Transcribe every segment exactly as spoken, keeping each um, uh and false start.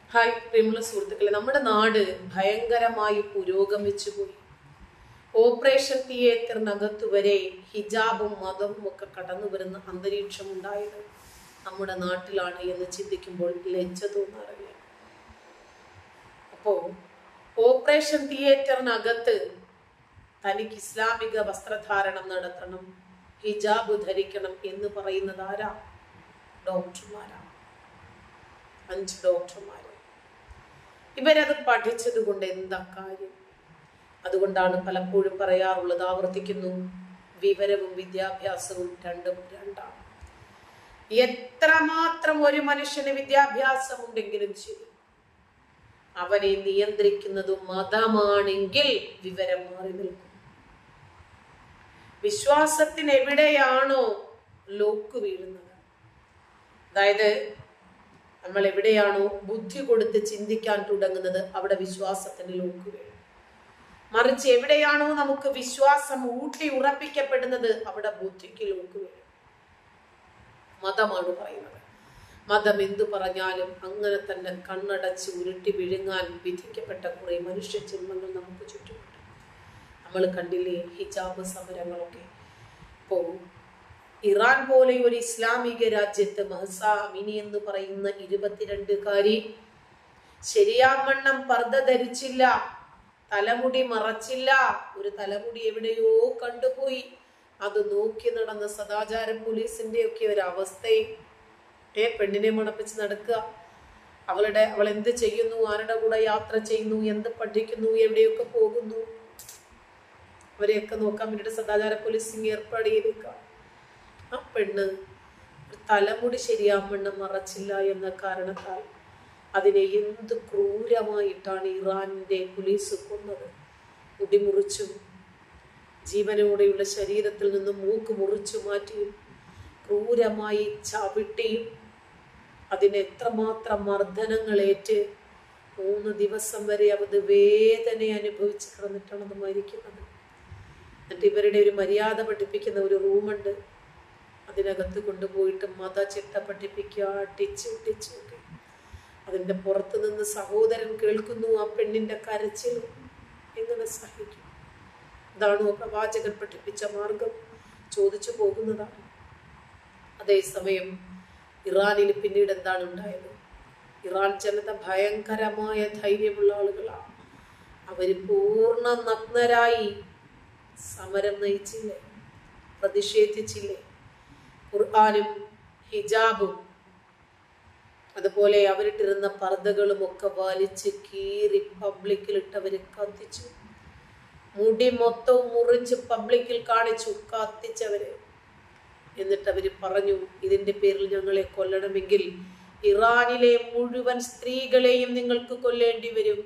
Hi പ്രിയമുള്ള സുഹൃത്തുക്കളെ, നമ്മുടെ നാട് ഭയങ്കരമായി പുരോഗമിച്ചു പോയി. ഓപ്പറേഷൻ തിയേറ്ററിനകത്തു വരെ ഹിജാബും മതവും ഒക്കെ കടന്നു വരുന്ന അന്തരീക്ഷം ഉണ്ടായത് നമ്മുടെ നാട്ടിലാണ് എന്ന് ചിന്തിക്കുമ്പോൾ ലജ്ജ തോന്നാറില്ല. അപ്പോ ഓപ്പറേഷൻ തിയേറ്ററിനകത്ത് തനിക്ക് ഇസ്ലാമിക വസ്ത്രധാരണം നടത്തണം, ഹിജാബ് ധരിക്കണം എന്ന് പറയുന്നത് ആരാ? ഡോക്ടർമാരാണ്. അഞ്ച് ഡോക്ടർമാര്. ഇവരത് പഠിച്ചത് കൊണ്ട് എന്താ കാര്യം? അതുകൊണ്ടാണ് പലപ്പോഴും പറയാറുള്ളത്, ആവർത്തിക്കുന്നു, വിവരവും വിദ്യാഭ്യാസവും രണ്ടും രണ്ടാണ്. എത്രമാത്രം ഒരു മനുഷ്യന് വിദ്യാഭ്യാസം ഉണ്ടെങ്കിലും ശരി, അവനെ നിയന്ത്രിക്കുന്നതും മതമാണെങ്കിൽ വിവരം മാറി നിൽക്കും. വിശ്വാസത്തിന് എവിടെയാണോ ലോക്ക് വീഴുന്നത്, അതായത് നമ്മൾ എവിടെയാണോ ബുദ്ധി കൊടുത്ത് ചിന്തിക്കാൻ തുടങ്ങുന്നത്, അവിടെ വിശ്വാസത്തിന് ലോക്ക് വീഴും. മറിച്ച് എവിടെയാണോ നമുക്ക് വിശ്വാസം ഊട്ടി ഉറപ്പിക്കപ്പെടുന്നത്, അവിടെ ബുദ്ധിക്ക് ലോക്ക് വീഴും. മതമാണ് പറയുന്നത്. മതം എന്തു പറഞ്ഞാലും അങ്ങനെ തന്നെ കണ്ണടച്ച് ഉരുട്ടി വിഴുങ്ങാൻ വിധിക്കപ്പെട്ട കുറെ മനുഷ്യ ജന്മങ്ങൾ നമുക്ക് ചുറ്റുമുണ്ട്. നമ്മൾ കണ്ടില്ലേ ഹിജാബ് സമരങ്ങളൊക്കെ. ഇപ്പോ ഇറാൻ പോലെ ഒരു ഇസ്ലാമിക രാജ്യത്ത് മഹ്സ അമിനി എന്ന് പറയുന്ന ഇരുപത്തിരണ്ടുകാരി ശരിയാവണ്ണം പർദ്ദ ധരിച്ചില്ല, തലമുടി മറച്ചില്ല. ഒരു തലമുടി എവിടെയോ കണ്ടുപോയി. അത് നോക്കി നടന്ന സദാചാര പോലീസിന്റെ ഒക്കെ ഒരു അവസ്ഥയും, ഏ പെണ്ണിനെ മണപ്പിച്ച് നടക്കുക. അവളുടെ അവൾ എന്ത് ചെയ്യുന്നു, ആരുടെ കൂടെ യാത്ര ചെയ്യുന്നു, എന്ത് പഠിക്കുന്നു, എവിടെയൊക്കെ പോകുന്നു, അവരെയൊക്കെ നോക്കാൻ വേണ്ടിയിട്ട് സദാചാര പോലീസ് ഏർപ്പാട് ചെയ്തേക്കാം. ആ പെണ്ണ് തലമുടി ശരിയാവണ്ണം മറച്ചില്ല എന്ന കാരണത്താൽ അതിനെ എന്ത് ക്രൂരമായിട്ടാണ് ഇറാനിന്റെ പോലീസ് കൊന്നത്. മുടി മുറിച്ചും ജീവനോടെയുള്ള ശരീരത്തിൽ നിന്നും മൂക്ക് മുറിച്ചു മാറ്റിയും ക്രൂരമായി ചവിട്ടിയും അതിന് എത്രമാത്രം മർദ്ദനങ്ങളേറ്റ് മൂന്ന് ദിവസം വരെ അത് വേദന അനുഭവിച്ച് കിടന്നിട്ടാണ് അത് മരിക്കുന്നത്. എന്നിട്ട് ഇവരുടെ ഒരു മര്യാദ പഠിപ്പിക്കുന്ന ഒരു റൂമുണ്ട്, അതിനകത്ത് കൊണ്ടുപോയിട്ട് മത ചിട്ട പഠിപ്പിക്കുക, അടിച്ച് ഒട്ടിച്ച്. അതിൻ്റെ പുറത്തു നിന്ന് സഹോദരൻ കേൾക്കുന്നു ആ പെണ്ണിന്റെ കരച്ചിൽ. എങ്ങനെ സഹിക്കും? ഇതാണോ പ്രവാചകൻ പഠിപ്പിച്ച മാർഗം? ചോദിച്ചു പോകുന്നതാണ്. അതേസമയം ഇറാനിൽ പിന്നീട് എന്താണ് ഉണ്ടായത്? ഇറാൻ ജനത ഭയങ്കരമായ ധൈര്യമുള്ള ആളുകളാണ്. അവര് പൂർണ്ണ നഗ്നരായി സമരം നയിച്ചില്ലേ, പ്രതിഷേധിച്ചില്ലേ. ഖുർആനും ഹിജാബും അതുപോലെ അവരിട്ടിരുന്ന പർദ്ദകളും ഒക്കെ വലിച്ച് കീറി പബ്ലിക്കിലിട്ടവര് കത്തിച്ചു. മുടി മൊത്തവും മുറിച്ച് പബ്ലിക്കിൽ കാണിച്ചു കത്തിച്ചവര്. എന്നിട്ട് അവര് പറഞ്ഞു, ഇതിന്റെ പേരിൽ ഞങ്ങളെ കൊല്ലണമെങ്കിൽ ഇറാനിലെ മുഴുവൻ സ്ത്രീകളെയും നിങ്ങൾക്ക് കൊല്ലേണ്ടി വരും.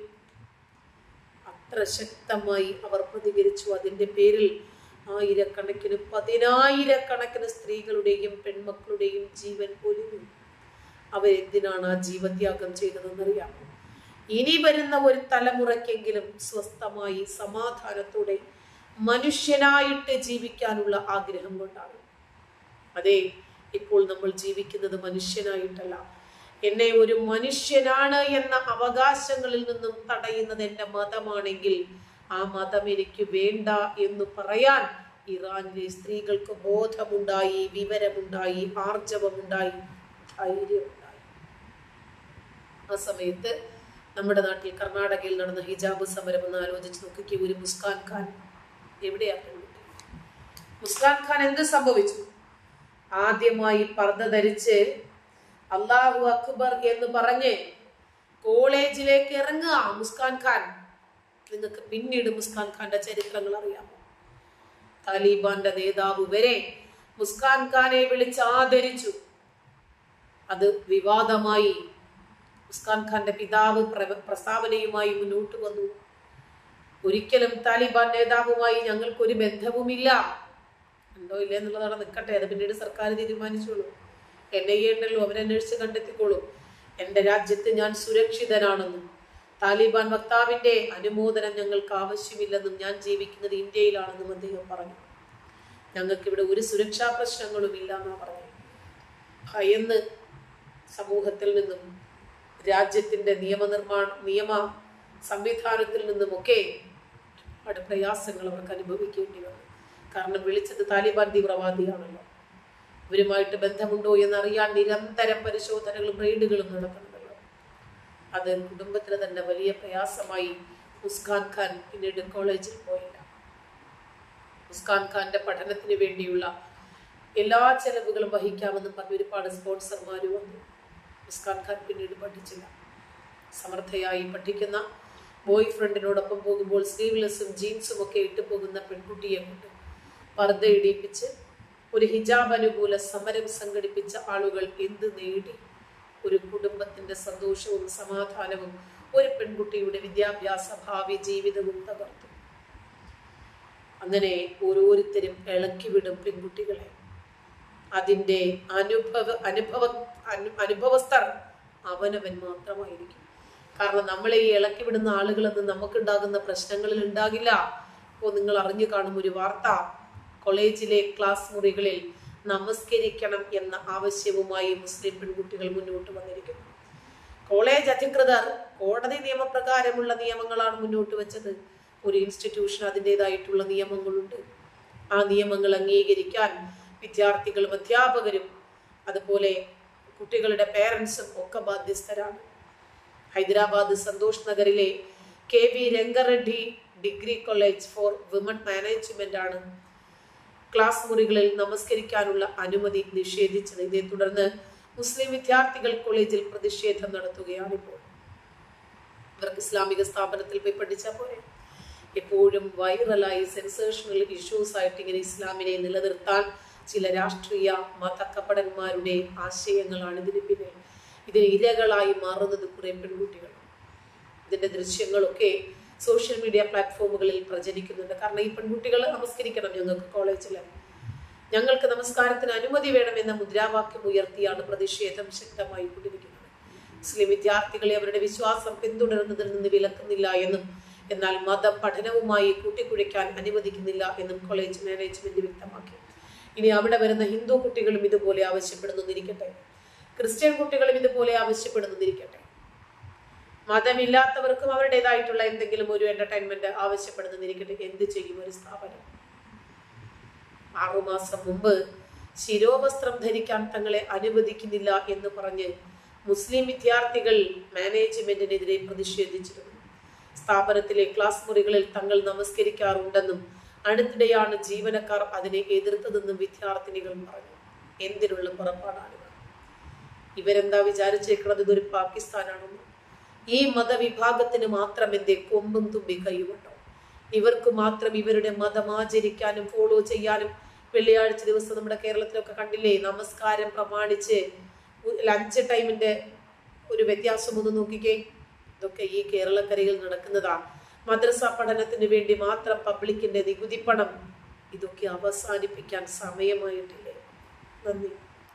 അത്ര ശക്തമായി അവർ പ്രതികരിച്ചു. അതിന്റെ പേരിൽ ആയിരക്കണക്കിന് പതിനായിരക്കണക്കിന് സ്ത്രീകളുടെയും പെൺമക്കളുടെയും ജീവൻ പൊലിഞ്ഞു. അവരെന്തിനാണ് ആ ജീവത്യാഗം ചെയ്തതെന്നറിയാമോ? ഇനി വരുന്ന ഒരു തലമുറയ്ക്കെങ്കിലും സ്വസ്ഥമായി സമാധാനത്തോടെ മനുഷ്യനായിട്ട് ജീവിക്കാനുള്ള ആഗ്രഹം കൊണ്ടാണ്. അതെ, ഇപ്പോൾ നമ്മൾ ജീവിക്കുന്നത് മനുഷ്യനായിട്ടല്ല. എന്നെ ഒരു മനുഷ്യനാണ് എന്ന അവകാശങ്ങളിൽ നിന്നും തടയുന്നത് എന്റെ മതമാണെങ്കിൽ ആ മതം എനിക്ക് വേണ്ട എന്ന് പറയാൻ ഇറാനിലെ സ്ത്രീകൾക്ക് ബോധമുണ്ടായി, വിവരമുണ്ടായി, ആർജവമുണ്ടായി, ധൈര്യമുണ്ടായി. ആ സമയത്ത് നമ്മുടെ നാട്ടിൽ കർണാടകയിൽ നടന്ന ഹിജാബ് സമരം ഒന്ന് ആലോചിച്ച് നോക്കിക്കേ. ഒരു മുസ്കാൻ ഖാൻ എവിടെയാണ്? മുസ്കാൻ ഖാൻ എന്ത് സംഭവിച്ചു? ആദ്യമായി പർദ്ദ ധരിച്ച് അല്ലാഹു അക്ബർ എന്ന് പറഞ്ഞ് കോളേജിലേക്ക് ഇറങ്ങുക മുസ്കാൻ ഖാൻ. നിങ്ങൾക്ക് പിന്നീട് മുസ്കാൻ ഖാന്റെ ചരിത്രങ്ങൾ അറിയാമോ? താലിബാന്റെ നേതാവ് വരെ മുസ്കാൻ ഖാനെ വിളിച്ച് ആദരിച്ചു. അത് വിവാദമായി. മുസ്കാൻ ഖാന്റെ പിതാവ് പ്രസ്താവനയുമായി മുന്നോട്ട് വന്നു. ഒരിക്കലും താലിബാൻ നേതാവുമായി ഞങ്ങൾക്കൊരു ബന്ധവുമില്ല. ഉണ്ടോ ഇല്ല എന്നുള്ളതാണ് നിൽക്കട്ടെ, അത് പിന്നീട് സർക്കാർ തീരുമാനിച്ചോളൂ. എൻ ഐ എ ഉണ്ടല്ലോ, അവരന്വേഷിച്ച് കണ്ടെത്തിക്കോളൂ. എന്റെ രാജ്യത്ത് ഞാൻ സുരക്ഷിതനാണെന്നും താലിബാൻ വക്താവിന്റെ അനുമോദനം ഞങ്ങൾക്ക് ആവശ്യമില്ലെന്നും ഞാൻ ജീവിക്കുന്നത് ഇന്ത്യയിലാണെന്നും അദ്ദേഹം പറഞ്ഞു. ഞങ്ങൾക്ക് ഇവിടെ ഒരു സുരക്ഷാ പ്രശ്നങ്ങളും ഇല്ല എന്നാ പറഞ്ഞു. ഭയന്ന് സമൂഹത്തിൽ നിന്നും രാജ്യത്തിന്റെ നിയമനിർമ്മാണ നിയമ സംവിധാനത്തിൽ നിന്നുമൊക്കെ ഒരുപാട് പ്രയാസങ്ങൾ അവർക്ക് അനുഭവിക്കേണ്ടി വന്നു. കാരണം വിളിച്ചത് താലിബാൻ തീവ്രവാദിയാണല്ലോ. ഇവരുമായിട്ട് ബന്ധമുണ്ടോ എന്നറിയാൻ നിരന്തരം പരിശോധനകളും റെയ്ഡുകളും നടക്കുന്നുണ്ടല്ലോ. അത് കുടുംബത്തിന് തന്നെ വലിയ പ്രയാസമായി. മുസ്കാൻ ഖാൻ പിന്നീട് കോളേജിൽ പോയില്ല. മുസ്കാൻ ഖാന്റെ പഠനത്തിന് വേണ്ടിയുള്ള എല്ലാ ചെലവുകളും വഹിക്കാമെന്ന് പറഞ്ഞ് ഒരുപാട് സ്പോൺസർമാർ വന്നു. മുസ്കാൻ ഖാൻ പിന്നീട് പഠിച്ചില്ല. സമർത്ഥയായി പഠിക്കുന്ന ബോയ് ഫ്രണ്ടിനോടൊപ്പം പോകുമ്പോൾ സ്ലീവ്ലെസ്സും ജീൻസും ഒക്കെ ഇട്ടു പോകുന്ന പെൺകുട്ടിയെ കൊണ്ട് പർദ്ദ ഇടിപ്പിച്ച് ഒരു ഹിജാബ് അനുകൂല സമരം സംഘടിപ്പിച്ച ആളുകൾ എന്ത് നേടി? ഒരു കുടുംബത്തിന്റെ സന്തോഷവും സമാധാനവും ഒരു പെൺകുട്ടിയുടെ വിദ്യാഭ്യാസ ഭാവി ജീവിതവും തകർത്തു. അങ്ങനെ ഓരോരുത്തരും ഇളക്കിവിടും പെൺകുട്ടികളെ. അതിൻ്റെ അനുഭവ അനുഭവ അനുഭവസ്ഥർ അവനവൻ മാത്രമായിരിക്കും. കാരണം നമ്മളെ ഈ ഇളക്കി വിടുന്ന ആളുകളെന്ന് നമുക്കുണ്ടാകുന്ന പ്രശ്നങ്ങളിൽ ഉണ്ടാകില്ല. ഇപ്പോൾ നിങ്ങൾ അറിഞ്ഞു കാണും ഒരു വാർത്ത, കോളേജിലെ ക്ലാസ് മുറികളിൽ നമസ്കരിക്കണം എന്ന ആവശ്യവുമായി മുസ്ലിം പെൺകുട്ടികൾ മുന്നോട്ട് വന്നിരിക്കുന്നു. കോളേജ് അധികൃതർ കോടതി നിയമപ്രകാരമുള്ള നിയമങ്ങളാണ് മുന്നോട്ട് വെച്ചത്. ഒരു ഇൻസ്റ്റിറ്റ്യൂഷൻ അതിൻ്റെതായിട്ടുള്ള നിയമങ്ങളുണ്ട്. ആ നിയമങ്ങൾ അംഗീകരിക്കാൻ വിദ്യാർത്ഥികളും അധ്യാപകരും അതുപോലെ കുട്ടികളുടെ പേരൻസും ഒക്കെ ബാധ്യസ്ഥരാണ്. ഹൈദരാബാദ് സന്തോഷ് നഗറിലെ K V Rangareddy degree college for women management ആണ് ക്ലാസ് മുറികളിൽ നമസ്കരിക്കാനുള്ള അനുമതി നിഷേധിച്ചത്. ഇതേ തുടർന്ന് മുസ്ലിം വിദ്യാർത്ഥികൾ കോളേജിൽ പ്രതിഷേധം നടത്തുകയാണിപ്പോൾ. ഇവർക്ക് ഇസ്ലാമിക സ്ഥാപനത്തിൽ പോയി പഠിച്ചാൽ പോലെ എപ്പോഴും വൈറലായി സെൻസേഷണൽ ഇഷ്യൂസ് ആയിട്ട് ഇങ്ങനെ ഇസ്ലാമിനെ നിലനിർത്താൻ ചില രാഷ്ട്രീയ മതക്കപടന്മാരുടെ ആശയങ്ങളാണ് ഇതിന് പിന്നിൽ. ഇതിന് ഇരകളായി മാറുന്നത് കുറെ പെൺകുട്ടികൾ. ഇതിന്റെ ദൃശ്യങ്ങളൊക്കെ സോഷ്യൽ മീഡിയ പ്ലാറ്റ്ഫോമുകളിൽ പ്രചരിക്കുന്നുണ്ട്. കാരണം ഈ പെൺകുട്ടികൾ നമസ്കരിക്കണം, ഞങ്ങൾക്ക് കോളേജിൽ ഞങ്ങൾക്ക് നമസ്കാരത്തിന് അനുമതി വേണമെന്ന മുദ്രാവാക്യം ഉയർത്തിയാണ് പ്രതിഷേധം ശക്തമായി കൊണ്ടിരിക്കുന്നത്. മുസ്ലിം വിദ്യാർത്ഥികളെ അവരുടെ വിശ്വാസം പിന്തുടരുന്നതിൽ നിന്ന് വിലക്കുന്നില്ല എന്നും എന്നാൽ മത പഠനവുമായി കൂട്ടിക്കുഴയ്ക്കാൻ അനുവദിക്കുന്നില്ല എന്നും കോളേജ് മാനേജ്മെന്റ് വ്യക്തമാക്കി. ഇനി അവിടെ വരുന്ന ഹിന്ദു കുട്ടികളും ഇതുപോലെ ആവശ്യപ്പെടുന്നിരിക്കട്ടെ, ക്രിസ്ത്യൻ കുട്ടികളും ഇതുപോലെ ആവശ്യപ്പെടുന്നിരിക്കട്ടെ. മതമില്ലാത്തവർക്കും അവരുടേതായിട്ടുള്ള എന്തെങ്കിലും ഒരു എന്റർടൈൻമെന്റ് ആവശ്യപ്പെടുന്നിരിക്കട്ടെ. എന്ത് ചെയ്യും ഒരു സ്ഥാപനം? ആറുമാസം മുമ്പ് ശിരോവസ്ത്രം ധരിക്കാൻ തങ്ങളെ അനുവദിക്കുന്നില്ല എന്ന് പറഞ്ഞ് മുസ്ലിം വിദ്യാർത്ഥികൾ മാനേജ്മെന്റിനെതിരെ പ്രതിഷേധിച്ചിരുന്നു. സ്ഥാപനത്തിലെ ക്ലാസ് മുറികളിൽ തങ്ങൾ നമസ്കരിക്കാറുണ്ടെന്നും അടുത്തിടെയാണ് ജീവനക്കാർ അതിനെ എതിർത്തതെന്നും വിദ്യാർത്ഥിനികൾ പറഞ്ഞു. എന്തിനുള്ള പുറപ്പാടാണിത്? ഇവരെന്താ വിചാരിച്ചേക്കുന്നത് ഇതൊരു പാകിസ്ഥാനാണെന്ന്? ഈ മതവിഭാഗത്തിന് മാത്രം എന്തേ കൊമ്പും തുമ്പി കൈവുണ്ടോ? ഇവർക്ക് മാത്രം ഇവരുടെ മതം ആചരിക്കാനും ഫോളോ ചെയ്യാനും വെള്ളിയാഴ്ച ദിവസം നമ്മുടെ കേരളത്തിലൊക്കെ കണ്ടില്ലേ, നമസ്കാരം പ്രമാണിച്ച് ലഞ്ച് ടൈമിന്റെ ഒരു വ്യത്യാസം ഒന്ന് നോക്കിക്കേ. ഇതൊക്കെ ഈ കേരളക്കരയിൽ നടക്കുന്നതാ. മദ്രസ പഠനത്തിന് വേണ്ടി മാത്രം പബ്ലിക്കിന്റെ നികുതി പണം, ഇതൊക്കെ അവസാനിപ്പിക്കാൻ സമയമായിട്ടില്ലേ? നന്ദി.